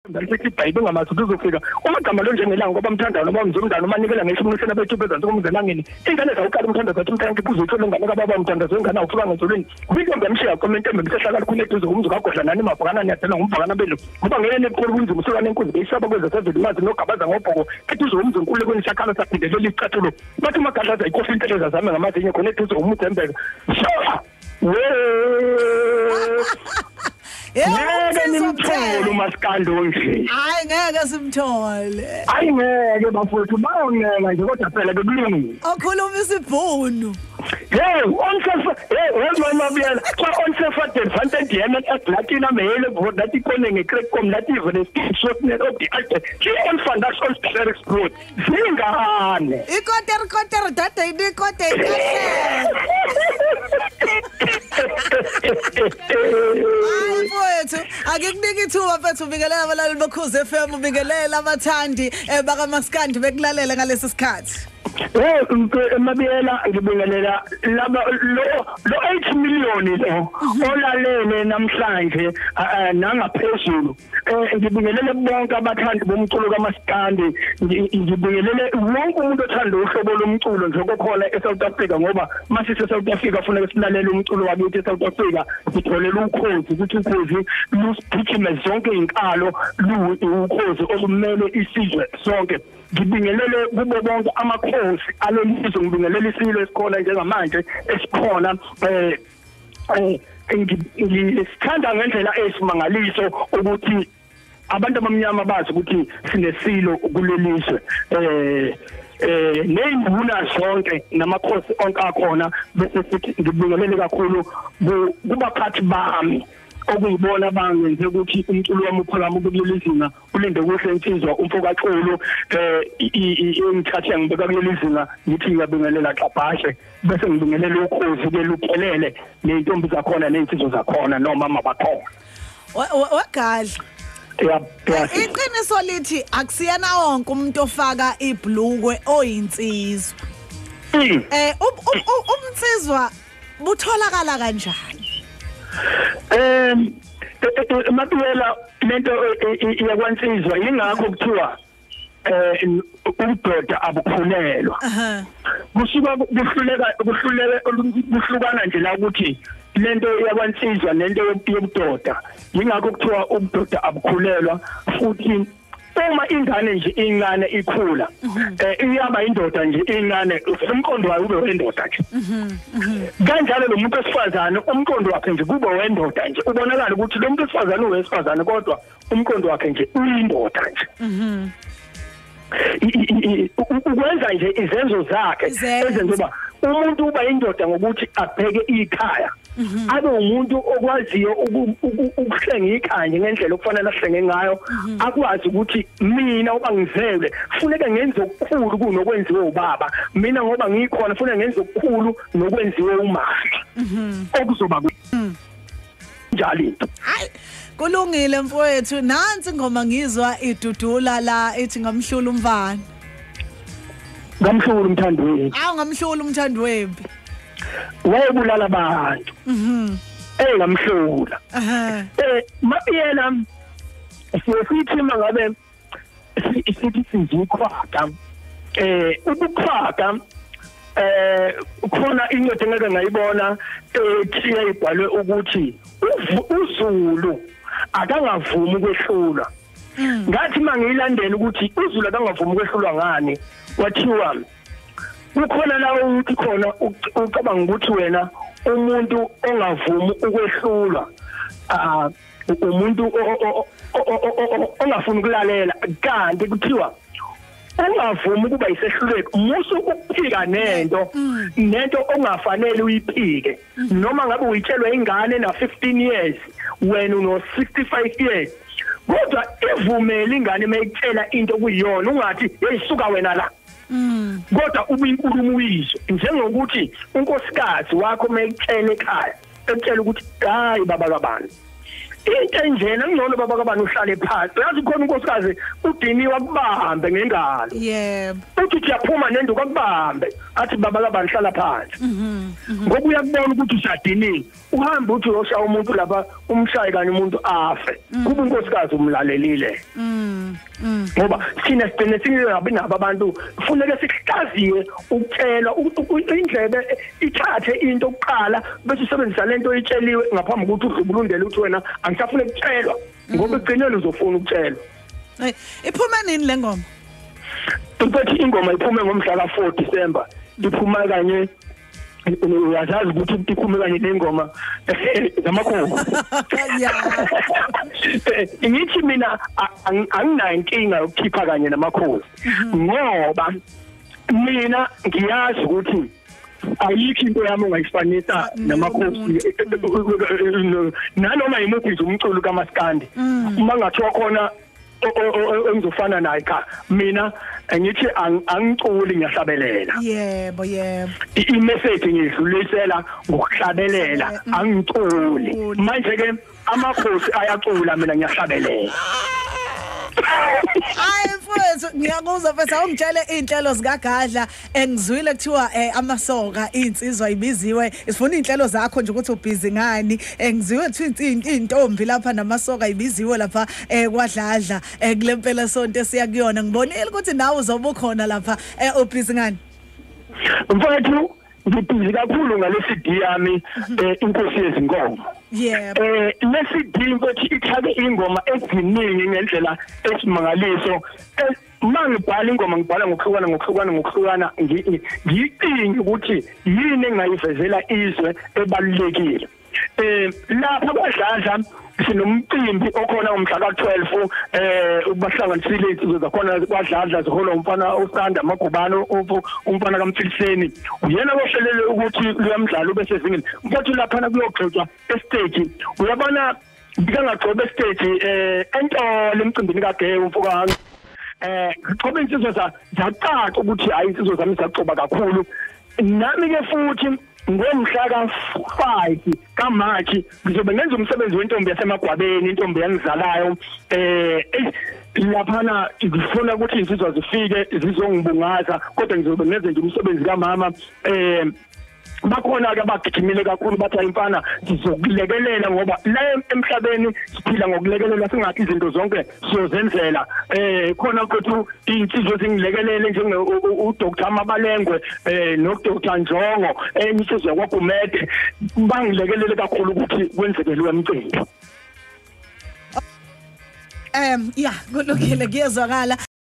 Ngalithi ibhayibheli ngamazi uzofika umagama lo njengelanga ngoba umthandana noma umzimdalo manikela ngisho umsana bethu bezansi komzelangeni ingane zawuqala umthandazo wathi umthanke kuzothola ingane kababa umthandazo ingane awufika ngezolweni kwinto ngemshiya comment embisehlala kukhulu eduze umzi kagodla nani mabhakana niyadela ngumvakana belo ngoba ngeke nekhulu kunzima usukana enkunzi beyisaba kweza seveli mazi nogabaza ngobhoko eduze umzi nkulu kwenisakhala saphindelela icathulo bathi umagadlaza ikofi inteleza zami ngamazinye khona eduze umuthembeka ngeke nimthole uMaskandi nje. Hayi ngeke simthole. Hayi ngeke bafowethu bayongela nje kodwa phela bekulungile. Okhuluma isibhunu. Mama Biyela, on self advantage yena eplatina mele vote that ikone ngecrack com that even shortness of the altar. She on foundation special export. Zingane. Ikoter data ikote ikahle. Hayi mfowethu, akikunika ithuba mfethu ubingelela abalali beKhozi FM ubingelela abathandi baMaskandi bekulalela ngalesi sikhathi. Mabiyela ngibingelela laba lo 8 million lo olalele namhlanje nangaphezulu ngibingelele bonke abathandi bomculo kaMaskandi ngibingelele wonke umuntu othanda uhlobo lomculo njengokhona eSouth Africa ngoba masise South Africa kufanele silalele umculo wakithi eSouth Africa sitholela ukhozi ukuthi ukhozi lusiphikhime zonke inkalo ukhozi okumele isizwe sonke ngibingelele kubo bonke amakhosi alelizwe ngibingelele isilo esikhona njengamanje esikhona ngisithanda ngendlela esimangaliso ukuthi abantu abamnyama bazi ukuthi sinesilo kulelizwe neyinduna zonke namakhosi onke akhona bese sithi ngibingelele kakhulu kubaphathi bami okuyibona bangenze ukuthi umculo wami uphakama kulelizinga ulinde kuhle insizwa umfokaculu ingithathe ngibeka kulelizinga ngithi ngiyabingelela xabhashe bese ngibingelela ukhozi keluphelele nentombi zakhona nensizwa zakhona noma mabakhona wagadla iqiniso lithi akusiyana wonke umuntu ofaka ibhlukwe oyinsizwa umnsizwa butholakala kanjani Mabiyela lento iyakwansizwa ingakho kuthiwa ubudoda abukhulelwa kusuka kuhlukana nje la ukuthi lento iyakwansizwa nento yobudoda ingakho kuthiwa ubudoda abukhulelwa futhi uma ingane nje ingane ikhula iyaba indoda nje ingane umqondo wayo ube wendoda nje kanjalo lo muntu osifazana umqondo wakhe nje kube wendoda nje ubonakala ukuthi lo muntu osifazana uwesifazana kodwa umqondo wakhe nje uyindoda nje ukwenza nje izenzo zakhe ezenzoba umuntu uba indoda ngokuthi abheke ikhaya abe umuntu okwaziyo ukuhlenga ikhaya ngendlela okufanele ahlenge ngayo akwazi ukuthi mina uba ngizele kufuneka ngenze okukhulu kunokwenziwe ubaba mina ngoba ngikhona kufuneka ngenze okukhulu nokwenziwe umama okuzoba njalo into hayi kulungile mfowethu nansi ngoma ngizwa idudula la ethi ngamhlula umvana ngamhlula umthandweni ngamhlula umthandwembi wayebulala abantu ngamhlula Mabiyela sithi mangabe sithi sizikhwaka ukukhwaka khona incwadi engeke ngayibona ethi ayibhalwe ukuthi uZulu akangavumi ukwehlulwa ngathi mangiyilandela ukuthi uZulu akangavumi ukwehlulwa ngani wathiwa kukhona la ukuthi khona ucabanga ukuthi wena umuntu ongavumi ukwehlulwa umuntu ongafuni ukulalela kanti kuthiwa ungavumi ukuba isehluleko musu ukuphika nento ongafanele uyiphike noma ngabe uyitshelwe ingane na 15 years wena uno 65 years kodwa evumela ingane mayitshela into kuyiyona ungathi yeyisuka wena la kodwa ubuyinkulumo uyizwe njengokuthi unkosikazi wakho mayitshela ekhaya ekutshela ukuthi hayi baba kabantu into enjena ngcono baba kabani uhlale phansi yazi khona unkosikazi udiniwa kubambe ngengalo yebo uthi uyaphuma nenduka kubambe athi baba kabani hlala phansi ngoba uyakubona ukuthi usadiniwe uhambe uthi uyoshaya umuntu lapha umshaye kanye umuntu afe kuba unkosikazi umlalelile ngoba sina sibene singabi nabo abantu kufuneka sihlaziye ukutshelwa indlebe ithathe into okuqala bese usebenzisa lento oyitsheliwe ngaphambi kokuthi udlubulundele uthi wena angisafuna ukutshelwa ngoba egcineni uzofuna ukutshelwa. Iphuma nini le ngoma? Ukuthi ingoma iphume ngomhla ka 4 December iphuma kanye uyazazi ukuthi iphume kanye nengoma zamakhulu. Ngithi mina anginayo inkinga yokukhipha kanye namakhulu ngoba mina ngiyazi ukuthi ayikho into yami ongayifanisa namakhosi nanoma yimuphi nje umculo kaMaskandi uma ngathiwa khona engizofana naye cha mina ngithi angiculi ngiyahlabelela. Yebo i-message ngidlulisela ngokuhlabelela angiculi manje ke amakhosi ayacula mina ngiyahlabelela. Hayi mfowethu ngiyakuzwa mfethu awungitshele inhlelo zikaGadla engizwile kuthiwa amasoka insizwa ibiziwe sifuna inhlelo zakho nje ukuthi ubhizi ngani ngizwiwe ukuthi intombi lapha namasoka ibiziwe lapha kwaDladla kulempela sonto esiyakuyona ngibonile ukuthi nawe uzoba ukhona lapha ubhizi ngani mfowethu ngibhizi kakhulu ngalesi yami inkosi yezinkomo. Lesi mfowethu ithathe ingoma eziningi ngendlela esimangaliso mangibhala ingoma ngibhala ngokuhlukana ngicinga ukuthi yini engayivezela izwe ebalulekile lapha kwaDladla sinomcimbi okhona umhla ka12 ubahlanganisile insizwe zakhona kwaDladla zihola umfana usanda amagubano umfana kaMthiliseni uyena ohlelele ukuthi luyamdlala ube sezingeni mfowethu lapha kuyogxotswa estage uyabona ngingagcoba estage entolo emcimbini kaGeya umfokanga ngoba insizwe zacaca ukuthi hayi insizwe zami zagcoba kakhulu nami ke futhi ngomhla ka5 kaMarch ngizobe ngenza umsebenzi wentombi yasemagwabeni intombi yangizalayo laphana ngifuna ukuthi insizwa zifike zizongibungaza kodwa ngizobe ngenza nje umsebenzi kamama bakhona ke abagijimile kakhulu bathi imfana sizokulekelela ngoba la emhlabeni siphila ngokulekelela singathi izinto zonke siyozenzela khona ukuthi insizwe zingilekelele njenge uDr Mabalengwe noDr Njongo insizwe kwaGumede bangilekelele kakhulu ukuthi kwenzekelwe emcimbi. Kulungile kuyezwakala.